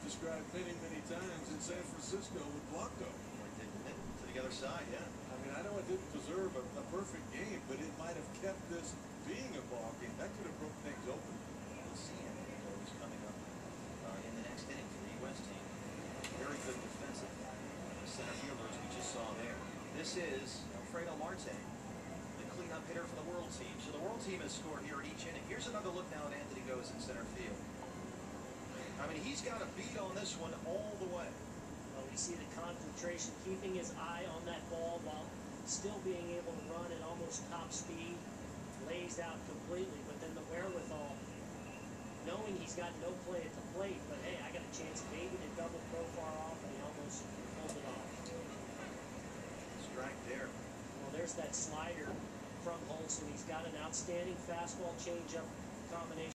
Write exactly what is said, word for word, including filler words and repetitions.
described many, many times in San Francisco with Blanco. Or didn't it? To the other side, yeah. I mean, I know it didn't deserve a, a perfect game, but it might have kept this being a ball game. That could have broke things open. We'll see him. He's coming up uh, in the next inning for the U S team. Very good defensive center fielders we just saw there. This is Alfredo Marte, the cleanup hitter for the World Team. So the World Team has scored here at each inning. Here's another look now at Anthony Goes in center field. I mean, he's got a beat on this one all the way. Well, we see the concentration, keeping his eye on that ball while still being able to run at almost top speed, lays out completely, but then the wherewithal, knowing he's got no play at the plate, but hey, I got a chance maybe to double profile off, and he almost pulled it off. Strike there. Well, there's that slider from Hultzen. He's got an outstanding fastball changeup combination.